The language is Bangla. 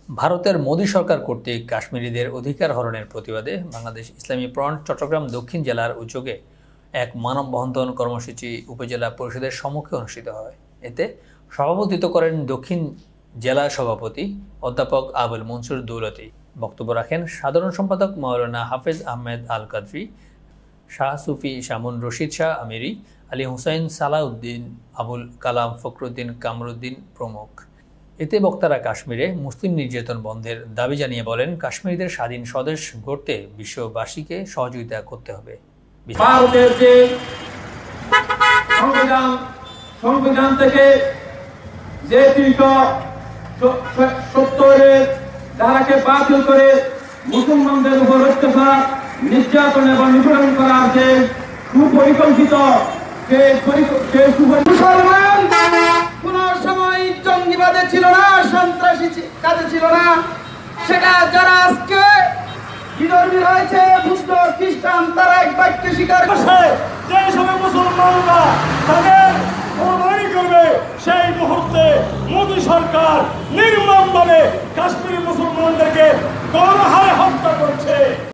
ভারতের মোদী সরকার কর্তৃক কাশ্মীরিদের অধিকার হরণের প্রতিবাদে বাংলাদেশ ইসলামী ফ্রন্ট চট্টগ্রাম দক্ষিণ জেলার উদ্যোগে এক মানববন্ধন কর্মসূচি উপজেলা পরিষদের সম্মুখে অনুষ্ঠিত হয়। এতে সভাপতিত্ব করেন দক্ষিণ জেলা সভাপতি অধ্যাপক আবুল মনসুর দৌলতি। বক্তব্য রাখেন সাধারণ সম্পাদক মাওলানা হাফেজ আহমেদ আল কাদরি, শাহ সুফি শামুন রশিদ শাহ আমিরি, আলী হুসাইন সালাউদ্দিন, আবুল কালাম ফখরুদ্দিন কামরুদ্দিন প্রমুখ। এতে বক্তারা কাশ্মীরে মুসলিম নির্যাতন বন্ধের দাবি জানিয়ে বলেন, কাশ্মীরিদের স্বাধীন স্বদেশ গড়তে বিশ্ববাসীকে সহযোগিতা করতে হবে। ভারতের যে সংবিধান থেকে যে 370 ধারাকে বাতিল করে মুসলমানদের উপর অত্যাচার নির্যাতন এবং নিপীড়ন করার যে সুপরিকল্পিত মুসলমান কোন সময় জঙ্গিবাদে ছিল না, সন্ত্রাসী কাজে ছিল না। সেটা যারা আজকে বিধর্মী রয়েছে, বুদ্ধ খ্রিস্টান, তারা এক বাক্যে স্বীকার করছে যে সময় মুসলমানরা তাদের কোরবানি করবে, সেই মুহূর্তে মোদী সরকার নির্মমভাবে কাশ্মীরি মুসলমানদেরকে গণহারে হত্যা করছে।